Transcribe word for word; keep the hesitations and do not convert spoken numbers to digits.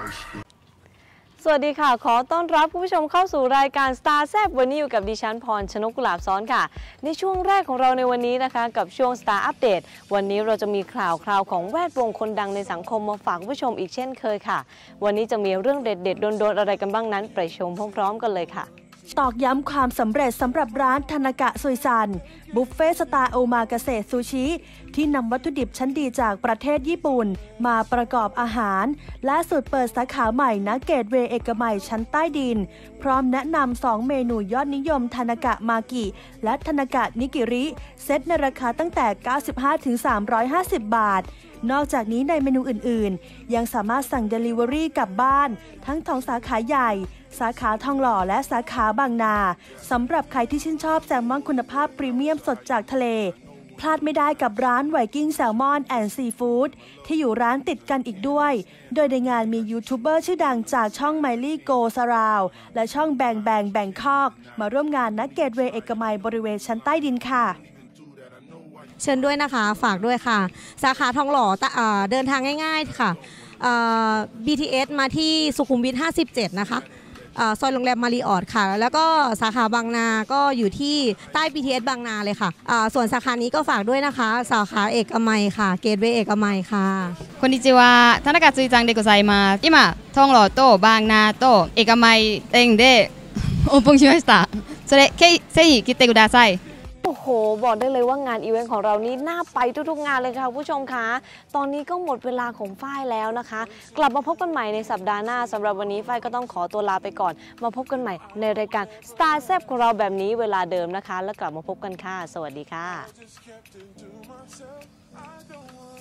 สวัสดีค่ะขอต้อนรับผู้ชมเข้าสู่รายการ Star แซบวันนี้อยู่กับดิฉันพรชนกกุหลาบซ้อนค่ะในช่วงแรกของเราในวันนี้นะคะกับช่วง Star อัปเดตวันนี้เราจะมีข่าวคราวของแวดวงคนดังในสังคมมาฝากผู้ชมอีกเช่นเคยค่ะวันนี้จะมีเรื่องเด็ดๆโดนๆอะไรกันบ้างนั้นไปชมพร้อมๆกันเลยค่ะตอกย้ำความสำเร็จสำหรับร้านทานากะซุยซันบุฟเฟ่สไตล์โอมากาเสะซูชิที่นำวัตถุดิบชั้นดีจากประเทศญี่ปุ่นมาประกอบอาหารล่าสุดเปิดสาขาใหม่ณเกตเวย์เอกมัยชั้นใต้ดินพร้อมแนะนำสองเมนูยอดนิยมทานากะมากิและทานากะนิกิริเซตในราคาตั้งแต่ เก้าสิบห้าถึงสามร้อยห้าสิบ บาทนอกจากนี้ในเมนูอื่นๆยังสามารถสั่ง Delivery กลับบ้านทั้งทองสาขาใหญ่สาขาทองหล่อและสาขาบางนาสำหรับใครที่ชื่นชอบแซลมอนคุณภาพพรีเมียมสดจากทะเลพลาดไม่ได้กับร้านไวกิ้งแซลมอนแอนด์ซีฟู้ดที่อยู่ร้านติดกันอีกด้วยโดยในงานมียูทูบเบอร์ชื่อดังจากช่องไมลี่โกสราวและช่องแบงแบงแบงคอกมาร่วมงานณเกตเวย์เอกมัยบริเวณชั้นใต้ดินค่ะเชิญด้วยนะคะฝากด้วยค่ะสาขาทองหล่อเดินทางง่ายๆค่ะ บี ที เอส มาที่สุขุมวิทห้าสิบเจ็ดนะคะซอยโรงแรมมารีออทค่ะแล้วก็สาขาบางนาก็อยู่ที่ใต้ บี ที เอส บางนาเลยค่ะส่วนสาขานี้ก็ฝากด้วยนะคะสาขาเอกมัยค่ะเกตเวย์เอกมัยค่ะこんにちは田中ついちゃんでございます今トンロとバンナとเอกมัย店でオープンしましたそれぜひ来てくださいโอ้โหบอกได้เลยว่างานอีเวนต์ของเรานี้น่าไปทุกๆงานเลยค่ะผู้ชมคะตอนนี้ก็หมดเวลาของฝ้ายแล้วนะคะกลับมาพบกันใหม่ในสัปดาห์หน้าสำหรับวันนี้ฝ้ายก็ต้องขอตัวลาไปก่อนมาพบกันใหม่ในรายการ Star แซบของเราแบบนี้เวลาเดิมนะคะแล้วกลับมาพบกันค่ะสวัสดีค่ะ